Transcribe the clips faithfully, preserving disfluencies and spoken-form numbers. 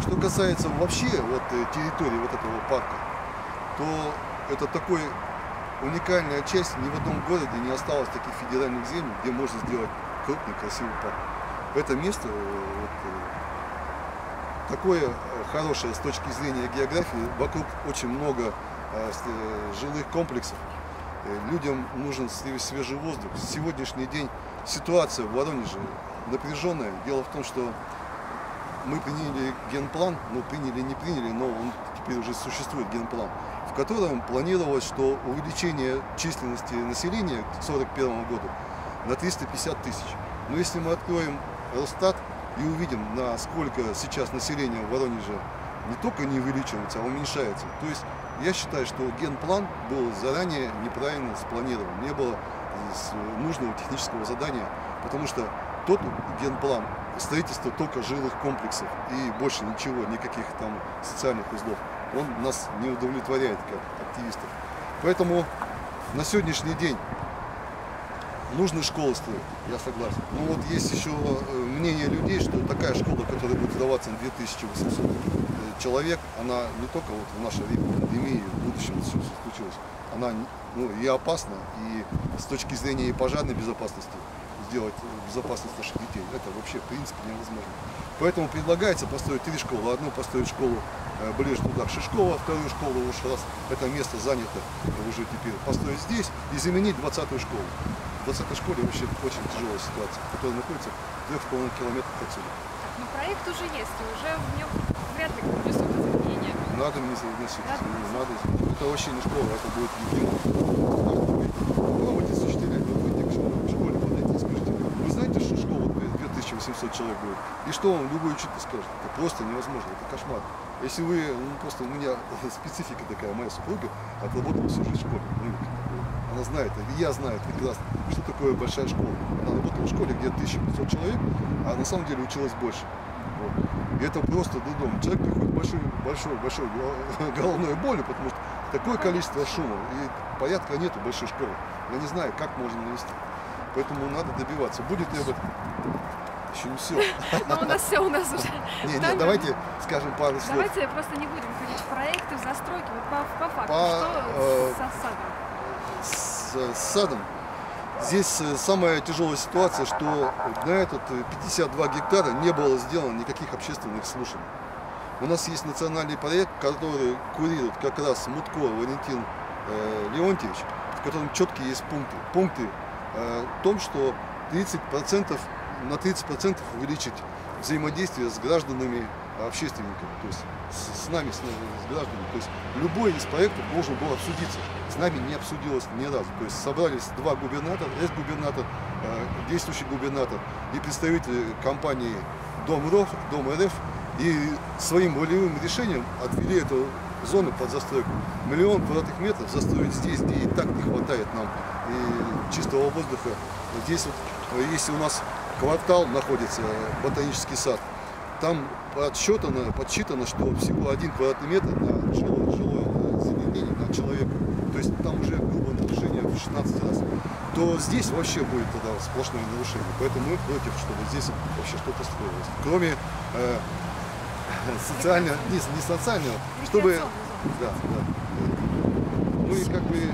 Что касается вообще вот территории вот этого парка, то это такой уникальная часть. Ни в одном городе не осталось таких федеральных земель, где можно сделать крупный красивый парк. Это место вот, такое хорошее с точки зрения географии. Вокруг очень много э, жилых комплексов. Людям нужен свежий воздух. Сегодняшний день ситуация в Воронеже напряженная. Дело в том, что мы приняли генплан, ну приняли, не приняли, но он теперь уже существует генплан, в котором планировалось, что увеличение численности населения к сорок первому году на триста пятьдесят тысяч. Но если мы откроем Росстат и увидим, насколько сейчас население в Воронеже не только не увеличивается, а уменьшается, то есть я считаю, что генплан был заранее неправильно спланирован, не было нужного технического задания, потому что тот генплан, строительство только жилых комплексов и больше ничего, никаких там социальных узлов, он нас не удовлетворяет как активистов. Поэтому на сегодняшний день нужны школы строить, я согласен. Но вот есть еще мнение людей, что такая школа, которая будет сдаваться на две тысячи восемьсот человек, она не только вот в наше время пандемии, в будущем все случилось, она ну, и опасна, и с точки зрения и пожарной безопасности сделать безопасность наших детей, это вообще в принципе невозможно. Поэтому предлагается построить три школы. Одну построить школу э, ближе туда, к Шишково, вторую школу уж раз это место занято уже теперь, построить здесь и заменить двадцатую школу. В двадцатой школе вообще очень тяжелая ситуация, которая находится в трех с половиной километрах отсюда. Но проект уже есть, и уже в нем вряд ли внесут изменения. Надо мне вносить изменения, надо изменить. Это вообще не школа, это будет ЕГЭ. Попробуйте сочетать, вы будете к школе подойти и скажите, вы знаете, что школа две тысячи восемьсот человек будет? И что вам любой учитель скажет? Это просто невозможно, это кошмар. Если вы, ну просто у меня специфика такая, моя супруга отработала всю жизнь в школе. Она знает, и я знаю прекрасно, что такое большая школа. Она работала в школе, где тысяча пятьсот человек, а на самом деле училась больше. Вот. И это просто до дома. Человек приходит большой, большой, большой головной болью, потому что такое количество шума, и порядка нету большой школы. Я не знаю, как можно навести. Поэтому надо добиваться. Будет ли об этом? Еще не все. Но у нас все, у нас уже. Не, не, давайте скажем пару слов. Давайте просто не будем ходить в проекты, в застройки, вот по, по факту. По, что э, со садом? С, с садом. Здесь самая тяжелая ситуация, что на этот пятьдесят два гектара не было сделано никаких общественных слушаний. У нас есть национальный проект, который курирует как раз Мутко Валентин э, Леонтьевич, в котором четкие есть пункты. Пункты э, в том, что тридцать процентов, на тридцать процентов увеличить взаимодействие с гражданами, общественниками, то есть с, с нами, с, с гражданами. То есть любой из проектов должен был обсудиться. С нами не обсудилось ни разу. То есть собрались два губернатора, экс-губернатор, э, действующий губернатор и представители компании Дом РФ, Дом РФ, и своим волевым решением отвели эту зону под застройку. Миллион квадратных метров застроить здесь, где и так не хватает нам и чистого воздуха. Здесь вот, если у нас квартал находится, ботанический сад, там подсчитано, подсчитано, что всего один квадратный метр на жилое, жилое заведение на человека, то есть там уже грубое нарушение в шестнадцать раз, то здесь вообще будет тогда сплошное нарушение. Поэтому мы против, чтобы здесь вообще что-то строилось. Кроме э, социального, не, не социального, чтобы... Да, да. Ну и как бы...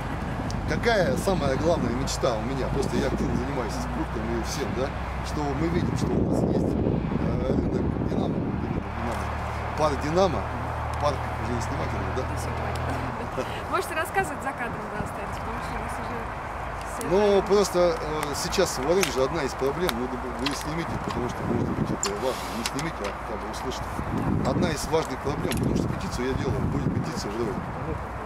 Какая самая главная мечта у меня, просто я активно занимаюсь спортом и всем, да, что мы видим, что у нас есть э, рынок Динамо, Динамо, парк Динамо, парк уже не снимательный, да? Можете рассказывать за кадром, да, оставить, потому что у нас уже... Ну, просто э, сейчас в Воронеже одна из проблем, ну, вы снимите, потому что, может быть, это важно, не снимите, а как бы услышите. Одна из важных проблем, потому что петицию я делаю, будет петиция в Ровно.